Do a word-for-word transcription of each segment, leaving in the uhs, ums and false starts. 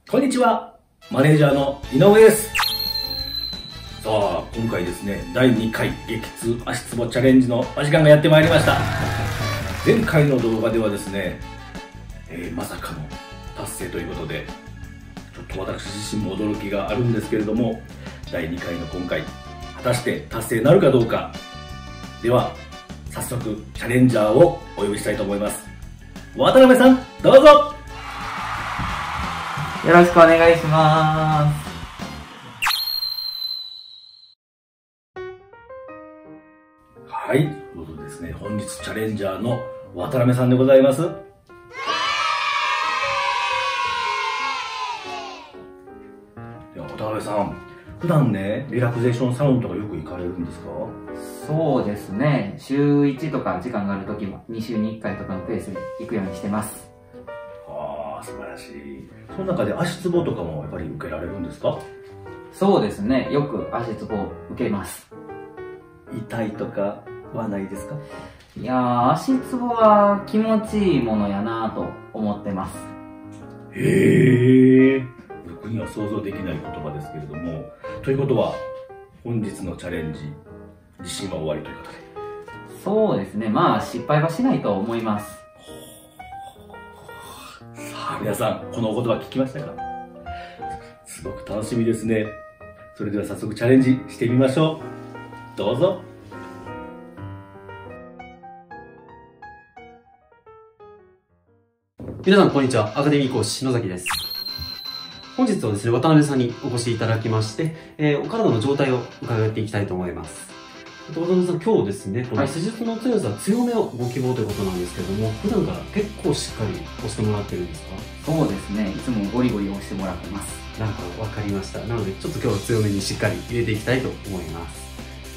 こんにちは、マネージャーの井上です。さあ、今回ですね、だいにかい激痛足つぼチャレンジのお時間がやってまいりました。前回の動画ではですね、えー、まさかの達成ということで、ちょっと私自身も驚きがあるんですけれども、だいにかいの今回、果たして達成なるかどうか。では、早速チャレンジャーをお呼びしたいと思います。渡辺さん、どうぞ。 よろしくお願いします。 はい、ということでですね、本日チャレンジャーの渡辺さんでございます。では渡辺さん、普段ね、リラクゼーションサロンとかよく行かれるんですか？ そうですね、しゅういちとか時間があるときもにしゅうにいっかいとかのペースで行くようにしてます。 ああ、素晴らしい。その中で足つぼとかもやっぱり受けられるんですか？ そうですね、よく足つぼを受けます。 痛いとかはないですか？ いやー、足つぼは気持ちいいものやなと思ってます。 へえ、僕には想像できない言葉ですけれども、ということは本日のチャレンジ自信は終わりということで。 そうですね、まあ失敗はしないと思います。 さあ皆さん、このお言葉聞きましたか？すごく楽しみですね。それでは早速チャレンジしてみましょう。どうぞ。 皆さんこんにちは、アカデミー講師野崎です。本日はですね、渡辺さんにお越しいただきまして、えー、お体の状態を伺っていきたいと思います。渡辺さん、今日ですね、この施術の強さ、強めをご希望ということなんですけども、普段から結構しっかり押してもらってるんですか？ そうですね、いつもゴリゴリ押してもらってます。 なんかわかりました。なので、ちょっと今日は強めにしっかり入れていきたいと思います。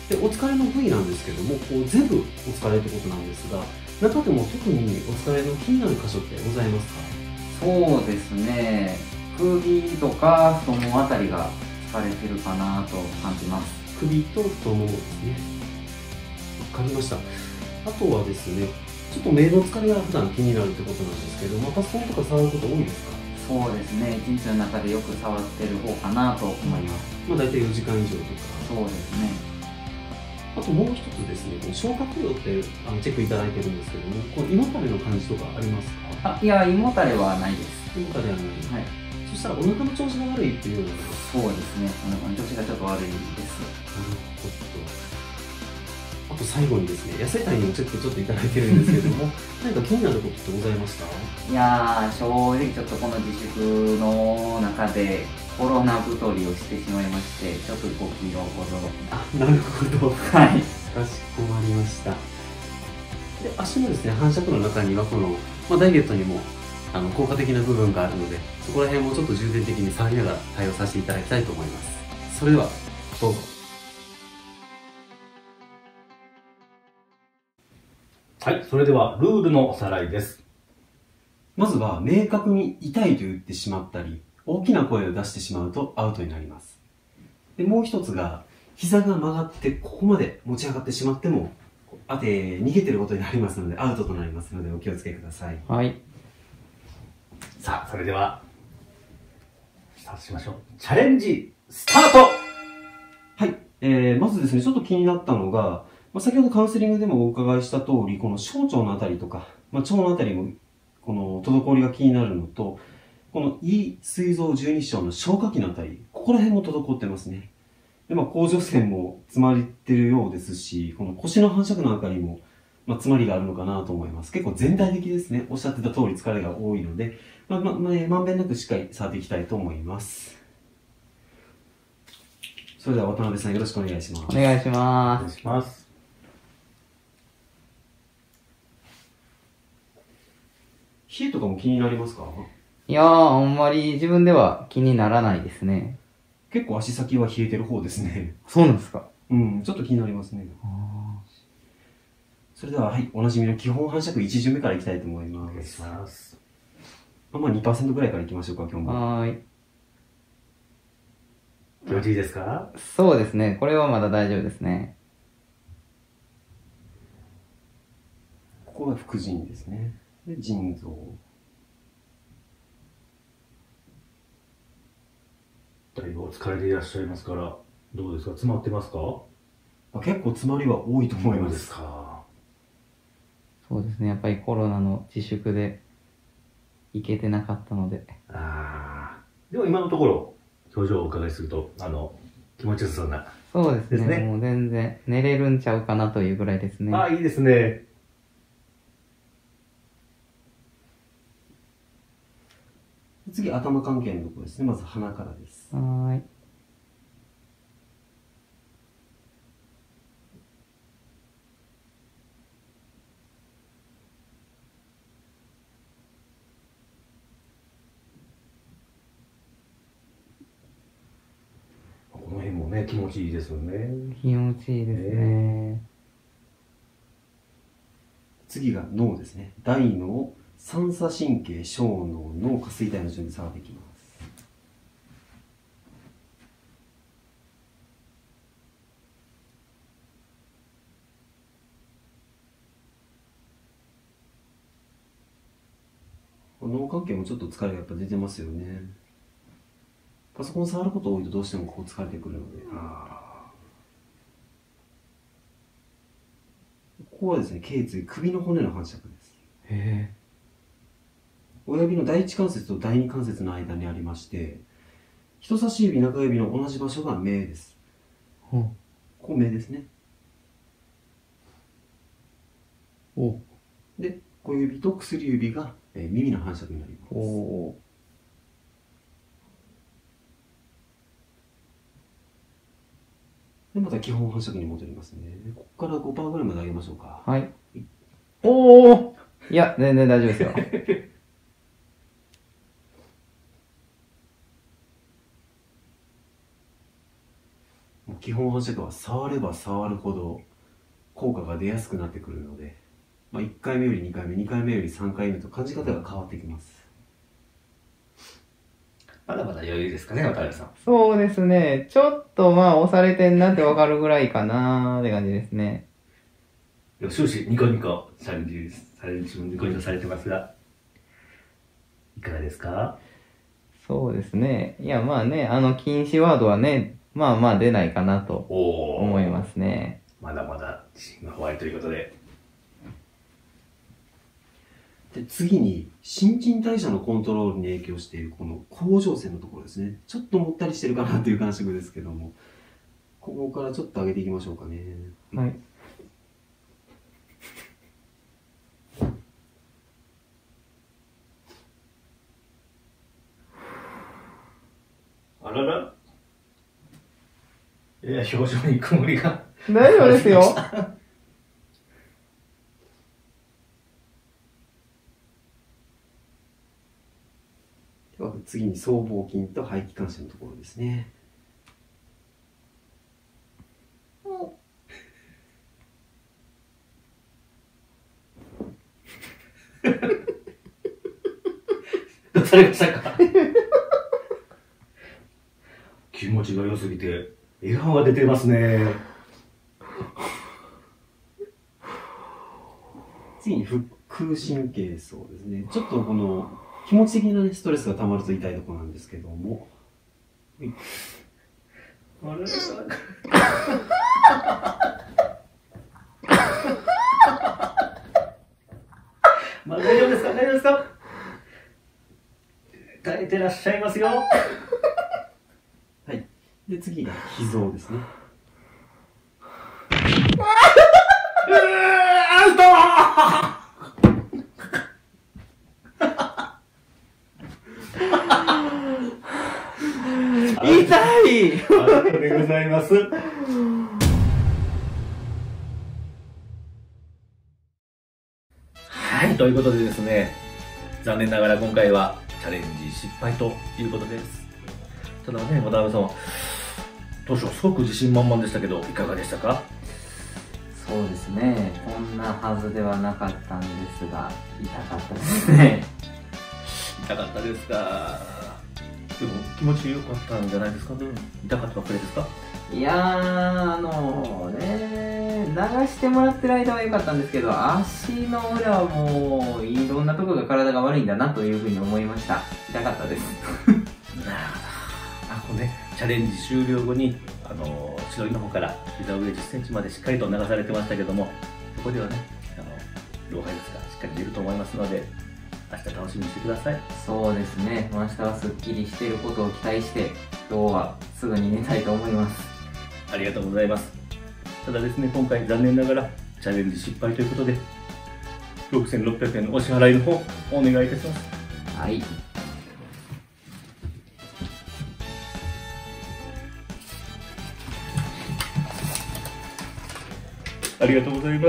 で、お疲れの部位なんですけども、こう全部お疲れってことなんですが、中でも特にお疲れの気になる箇所ってございますか？ そうですね、首とか太ももあたりが疲れてるかなと感じます。 首と太ももですね。わかりました。あとはですね、ちょっと目の疲れが普段気になるってことなんですけど、まあ、パソコンとか触ること多いですか？ そうですね、一日の中でよく触ってる方かなと思います。 まあ、大体よじかん以上とか。 そうですね。 あともう一つですね、この消化器量ってあのチェックいただいてるんですけども、こう胃もたれの感じとかありますか？ あ、いや、胃もたれはないです。 胃もたれはない。 はい。 そしたらお腹の調子が悪いっていうような。 そうですね、お腹の調子がちょっと悪いです。 なるほど。あと最後にですね、痩せたいにもチェックちょっといただいてるんですけども、何か気になることってございました？ いやー、正直ちょっとこの自粛の中でコロナ太りをしてしまいまして、ちょっとごキロほど。 あ、なるほど。 はい。 かしこまりました。で、足のですね、反射区の中にはこの、まあ、ダイエットにもあの効果的な部分があるので、そこら辺もちょっと重点的に触りながら対応させていただきたいと思います。それでは、どうぞ。 はい、それではルールのおさらいです。 まずは、明確に痛いと言ってしまったり、大きな声を出してしまうとアウトになります。で、もう一つが、膝が曲がってここまで持ち上がってしまっても、あて逃げてることになりますので、アウトとなりますので、お気をつけください。 はい。 さあ、それでは、スタートしましょう。チャレンジ、スタート。 はい。えー、まずですね、ちょっと気になったのが、まあ、先ほどカウンセリングでもお伺いした通り、この小腸のあたりとか、まあ、腸のあたりも、この滞りが気になるのと、この胃、膵臓、十二指腸の消化器のあたり、ここら辺も滞ってますね。で、まあ、甲状腺も詰まってるようですし、この腰の反射区なんかにも、まあ、詰まりがあるのかなと思います。結構全体的ですね。おっしゃってた通り疲れが多いので、まあ、まあ、まあ、まんべんなくしっかり触っていきたいと思います。それでは渡辺さんよろしくお願いします。 お願いしおます。 願いします。 冷えとかも気になりますか？ いやー、あんまり自分では気にならないですね。 結構足先は冷えてる方ですね。 そうなんですか？ うん、ちょっと気になりますね。それでは、はい、おなじみの基本反射区いち巡目からいきたいと思います。 お願いします。 まあ、まあ にパーセント ぐらいからいきましょうか、今日も。 はーい。 気持ちいいですか？ そうですね、これはまだ大丈夫ですね。 ここが副腎ですね。で、腎臓。 だいぶお疲れでいらっしゃいますから、どうですか、詰まってますか？ まあ、結構詰まりは多いと思います。 そうですか。 そうですね、やっぱりコロナの自粛で行けてなかったので。 ああ。でも今のところ、表情をお伺いすると、あの、気持ちよさそうな。 そうですね、 ですねもう全然寝れるんちゃうかなというぐらいですね。 ああ、いいですね。 次、頭関係のところですね。まず鼻からです。 はーい。 この辺もね、気持ちいいですよね。 気持ちいいですね。 次が脳ですね。大脳、三叉神経、小脳、脳、下垂体の順に下がっていきます。脳関係もちょっと疲れがやっぱ出てますよね。パソコン触ること多いとどうしてもここ疲れてくるので。 あここはですね、頸椎、首の骨の反射区です。 へえ。 親指の第一関節と第二関節の間にありまして、人差し指、中指の同じ場所が目です。 ほう。 ここ目ですね。 おで、小指と薬指が、えー耳の反射区になります。 お。 で、また基本反射区に戻りますね。ここから ごパーセント ぐらいまで上げましょうか。 はい。おお。いや、全然大丈夫ですよ。 基本反射区は触れば触るほど効果が出やすくなってくるので、まあ、いっかいめよりにかいめ、にかいめよりさんかいめと感じ方が変わってきます。 まだまだ余裕ですかね、渡辺さん。 そうですね。ちょっとまあ押されてんなってわかるぐらいかなーって感じですね。 でも終始ニコニコチャレンジされる、自分ニコニコされてますが、いかがですか？ そうですね。いやまあね、あの禁止ワードはね、まあまあ出ないかなと思いますね。 まだまだ自信がホワイトということで。 で、次に新陳代謝のコントロールに影響しているこの甲状腺のところですね。ちょっともったりしてるかなという感触ですけども、ここからちょっと上げていきましょうかね。 はい。 あらら、いや、表情に曇りが。 大丈夫ですよ。 では次に僧帽筋と背気管支のところですね。 どうされましたか？気持ちが良すぎて笑顔が出てますね。 次に腹腔神経層ですね。ちょっとこの気持ち的な、ね、ストレスが溜まると痛いところなんですけども。はい、 あれまあ大丈夫ですか？大丈夫ですか？耐えてらっしゃいますよ。 はい。で、次が脾臓ですね。 アウト痛い。 ありがとうございます。はい、ということでですね、残念ながら今回はチャレンジ失敗ということです。ただね、渡辺さんは当初すごく自信満々でしたけど、いかがでしたか？ そうですね。こんなはずではなかったんですが、痛かったですね。 痛かったですか？でも気持ちよかったんじゃないですかね。痛かったばっかりですか？ いやー、あのね、流してもらってる間は良かったんですけど、足の裏はもういろんなところが体が悪いんだなというふうに思いました。痛かったです。 なるほど。 あのね、チャレンジ終了後にあの千鳥の方から膝上じゅっセンチまでしっかりと流されてましたけども、そこではね、あの老廃物がしっかり出ると思いますので、明日楽しみにしてください。 そうですね、明日はすっきりしていることを期待して今日はすぐに寝たいと思います。 ありがとうございます。ただですね、今回残念ながらチャレンジ失敗ということでろくせんろっぴゃくえんのお支払いの方お願いいたします。 はい、 ありがとうございます。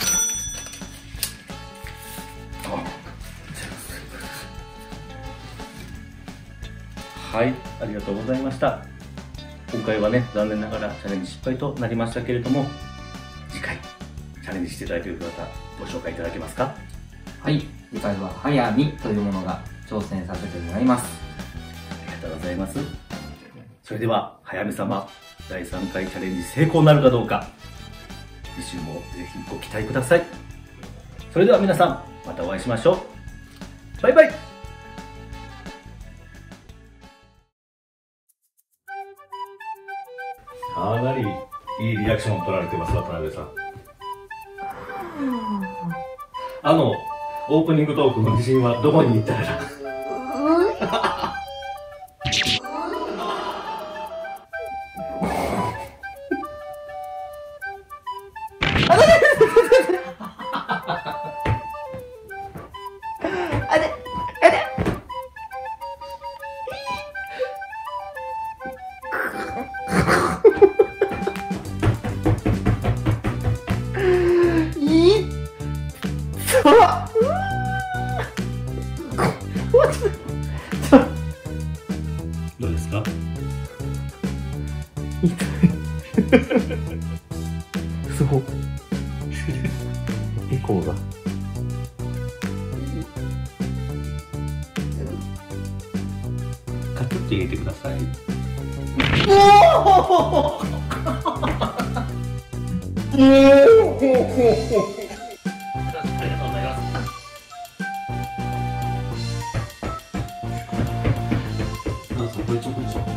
はい、ありがとうございました。今回はね、残念ながらチャレンジ失敗となりましたけれども、次回チャレンジしていただける方ご紹介いただけますか？ はい、次回は早見というものが挑戦させてもらいます。 ありがとうございます。それでは早見様、だいさんかいチャレンジ成功なるかどうか、次週もぜひご期待ください。それでは皆さん、またお会いしましょう。バイバイ。かなりいいリアクションを取られてます、渡辺さん。あのオープニングトークの自信はどこに行ったらあれあれいっどうですか？ そう。エコーが。 カチッと入れてください。ありがとうございます。 どうぞ、これちょこちょこ。